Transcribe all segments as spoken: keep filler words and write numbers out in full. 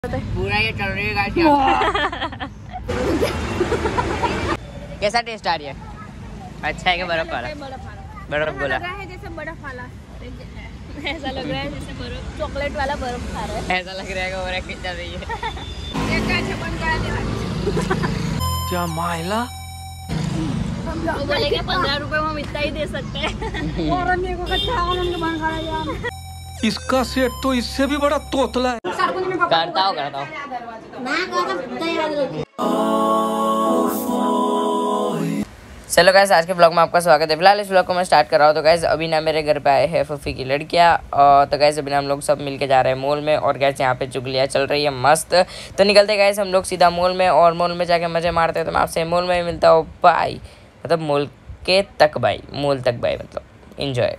पूरा ये चल रही है। कैसा टेस्ट आ रही है? अच्छा है कि बर्फ वाला? बर्फ गोला है जैसे बर्फ वाला, ऐसा लग रहा है जैसे बर्फ चॉकलेट वाला बर्फ खा रहा है। ऐसा लग रहा है कि और एक चल रही है। क्या मायला वो बोलेंगे पंद्रह रुपए में हम इतना ही दे सकते हैं। और मेरे को कच्चा उनके बन खा रहा। इसका सेट तो इससे भी बड़ा तोतला है। करता हो करता हो। चलो गाइस, आज के ब्लॉग में आपका स्वागत है। फिलहाल इस ब्लॉग को मैं स्टार्ट कर रहा हूँ। तो गाइस अभी ना मेरे घर पे आए हैं फूफी की लड़कियाँ, और तो गाइस अभी ना हम लोग सब मिलके जा रहे हैं मॉल में। और गाइस यहाँ पे चुगलियाँ चल रही है मस्त। तो निकलते गाइस हम लोग सीधा मॉल में, और मॉल में जाके मजे मारते हैं। तो मैं आपसे मॉल में ही मिलता हूँ बाय, मतलब मॉल के तक बाय, मॉल तक बाय, मतलब इंजॉय।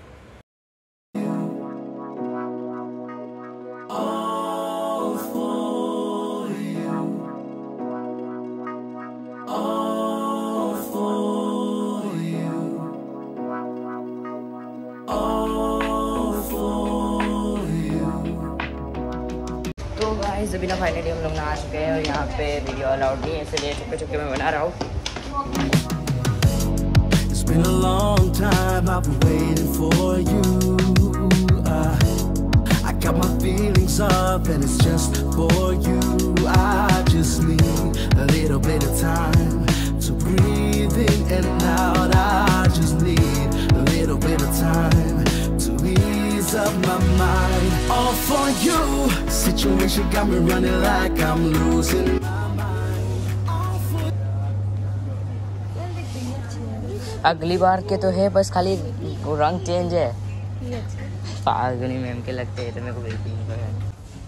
तो गाइस अभी ना फाइनली हम लोग आ चुके हैं, और यहाँ पे वीडियो अलाउड नहीं है, इसलिए चुपके चुपके मैं बना रहा हूँ। It's been a long time I've been waiting for you. uh, I got my feelings up and it's just for you. I just need a little bit of time to breathe in and out. I just need a little bit of time to ease up my mind. All for you. Situation got me running like I'm losing my mind. All for अगली बार के तो है, बस खाली रंग change है। पागनी ma'am के लगते हैं, तो मेरे को बिल्कुल नहीं पता।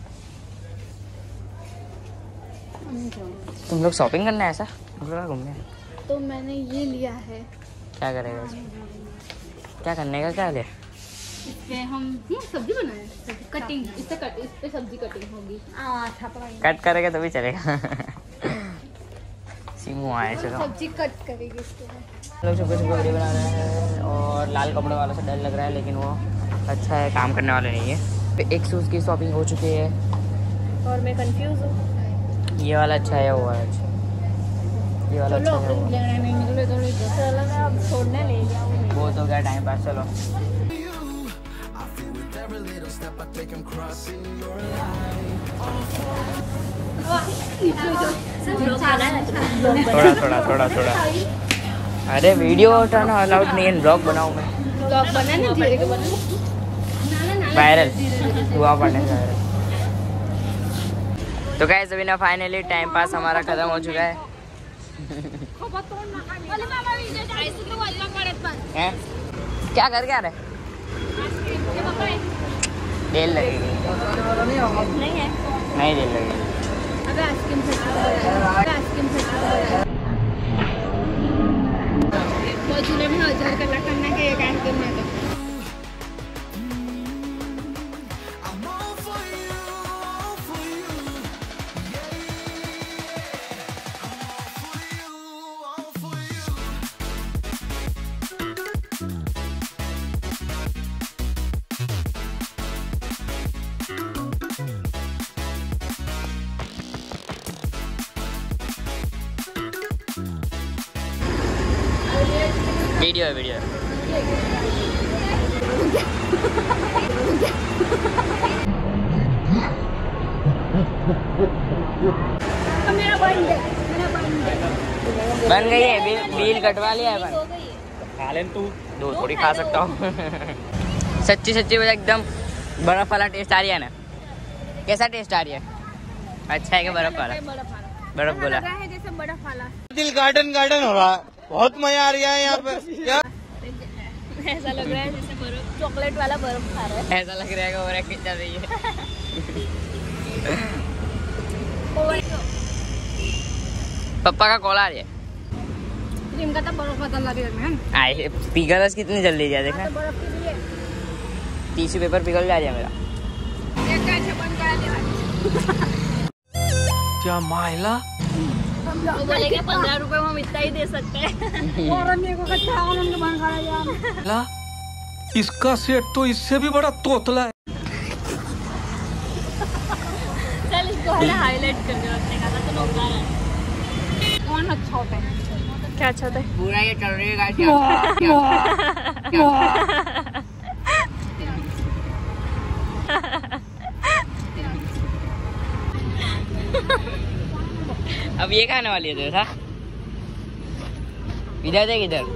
तुम लोग शॉपिंग करना है ऐसा? घूमने तो मैंने ये लिया है। क्या करेगा इसमें? क्या करने का क्या लिया? इस पे हम सब्जी बनाए, कटिंग इससे कट इस पे सब्जी कटिंग होगी। कट करेगा तभी चलेगा। सीमू आए, चलो सब्जी कट करेगी इसके बाद। लोग छुपके छुपके वीडियो बना रहे हैं, और लाल कपड़े वालों से डर लग रहा है, लेकिन वो अच्छा है, काम करने वाले नहीं है। एक शूज़ की शॉपिंग हो चुकी है, और मैं कंफ्यूज हूँ। ये वाला अच्छा है, वो वाला अच्छा, ये वाला अच्छा है, वो तो क्या टाइम पास। चलो थोड़ा थोड़ा थोड़ा थोड़ा अरे वीडियो उठाना अलाउड नहीं है, ब्लॉग बनाऊँ मैं। ब्लॉग बनाने धीरे के बनाने वायरल हुआ पड़ने वायरल। तो गाइस अभी ना फाइनली टाइम पास हमारा खत्म हो चुका है। हैं? क्या कर क्या रहे? देर लगेगी नहीं है, नहीं देर लगेगी। अबे आइसक्रीम से आइसक्रीम से वो चूल्हे में हजार का करने के एक आइसक्रीम में तो वीडियो है वीडियो मेरा बन गया, मेरा बन गया। बन गई है, बिल बिल कटवा लिया है। बन खा ले तू, दो थोड़ी खा सकता हूँ। सच्ची सच्ची बता, एकदम बर्फ वाला टेस्ट आ रही है ना? कैसा टेस्ट आ रही है? अच्छा है कि बर्फ वाला? बर्फ गोला है जैसे बर्फ वाला। दिल गार्डन गार्डन हो रहा है, बहुत मजा आ रहा है यहाँ पे। क्या ऐसा लग रहा है जैसे बर्फ चॉकलेट वाला बर्फ खा रहा है। ऐसा लग रहा है कि और एक चल रही है। पप्पा का कॉल आ रही है। क्रीम का तो बर्फ पता लग रहा है। आए पिघल कितनी जल्दी जा, देखा बर्फ के लिए टिश्यू पेपर पिघल जा रहा है मेरा। क्या मायला वो बोलेंगे पंद्रह रुपए में हम इतना ही दे सकते हैं। और मेरे को कच्चा उनके बन खा रहा है। इसका सेट तो इससे भी बड़ा तोतला है। चल इसको पहले हाईलाइट कर दो अपने का तो लोग रहा है। कौन अच्छा होता है? क्या अच्छा होता है? पूरा ये चल रही है गाइस। अब ये खाने वाली है था इधर देख इधर।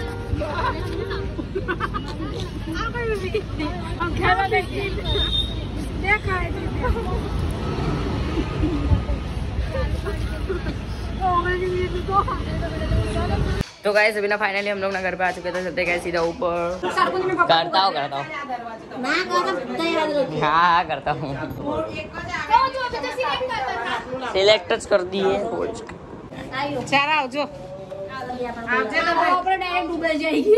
तो गाइस अभी ना फाइनली हम लोग ना घर पे आ चुके थे। चलते गए सीधा ऊपर। करता हूँ करता हूँ हाँ करता हूँ। सिलेक्ट कर दिए चार आओ जो डायरेक्ट डूब जाएगी।